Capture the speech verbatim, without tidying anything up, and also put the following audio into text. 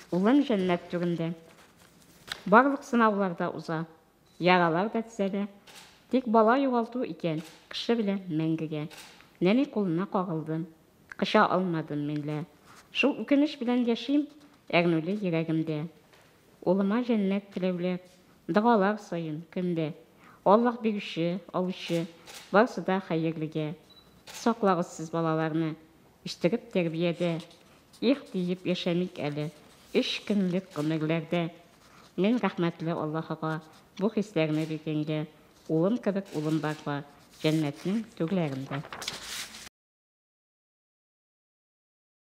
Улым жәннәт түрендә. Барлык сынауларда уза, яралар да төзәлә. Тик бала югалту икән, кеше белән мәңгегә. Нәни кулына кагылдым, кыша алмадым минлә. Шул үкенеч белән яшим, әрнүле йөрәгемдә. Улыма жәннәт теләүләр, дугалар сайын көндә. Аллаһ бирүче, алучы, барсы да хәерлегә. Саклагыз сез балаларны, үстереп тәрбиядә. Их диеп яшәмик әле, өч көнлек гомерләрдә. Мен рәхмәтле Аллаһыга бу хисләрне биргәнгә. Улым кебек улым бар ба, җәннәтнең түрләрендә.